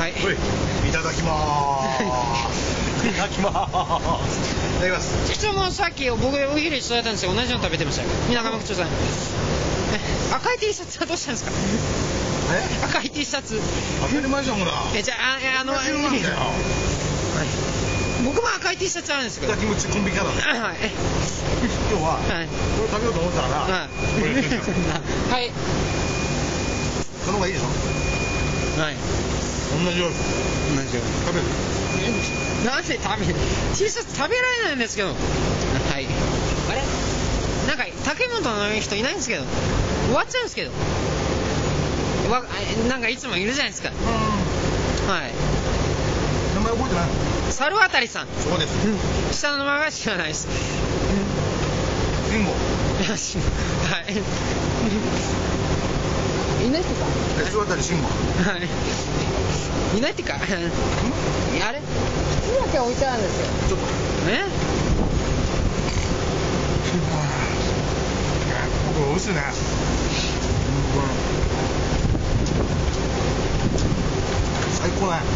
はい、 いただきまーす。いただきまーす。いただきます。 普通もさっき僕お昼一緒だったんですよ。同じの食べてましたよ。皆川口さん。赤い T シャツはどうしたんですか。赤い T シャツ。 当たり前じゃんほら。 じゃあ同じ色なんだよ。 僕も赤い T シャツあるんですけど。 キムチコンビニから。 はい。 今日はこれ食べようと思ったから。 はい。 その方がいいでしょ。 はい。 同じように。 同じように食べる。 なんで食べる T シャツ食べられないんですけど。はい。あれなんか竹本の人いないんですけど終わっちゃうんですけどなんかいつもいるじゃないですか。はい。 名前覚えてないの。 猿渡さん。 そうです。 下の名前は知らないです。 慎吾。 はい。いないってか。 猿渡慎吾。 はい。いないってか。あれ靴だけ置いてあるんですよ。 ちょっと。これ美味しいね。最高だね。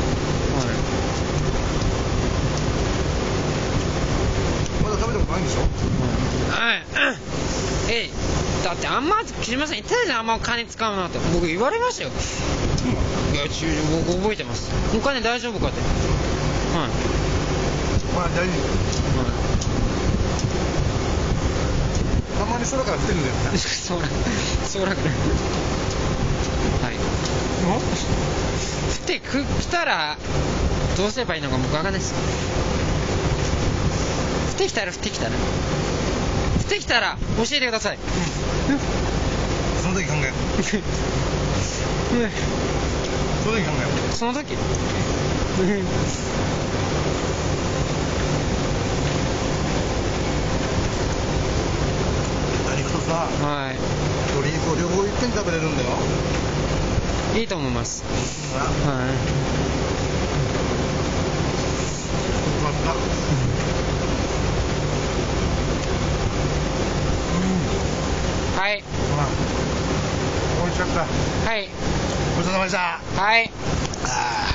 まだ食べたことないんでしょ。 はい。だってあんま木島さん言ったじゃん、あんまお金使うなって僕言われましたよ。いや僕覚えてます。お金大丈夫かって。はい。 まあ大丈夫。たまに空から降ってくるんだよね。 空から。はい。降ってきたらどうすればいいのか僕わかんないです。降ってきたら教えてください。 その時考える。 その時何かとさ、 はい。 鶏肉を両方いっぺんに食べれるんだよ。 いいと思います。はい。 よかった。 はい。 美味しかった。 はい。 ごちそうさまでした。 はい。 あー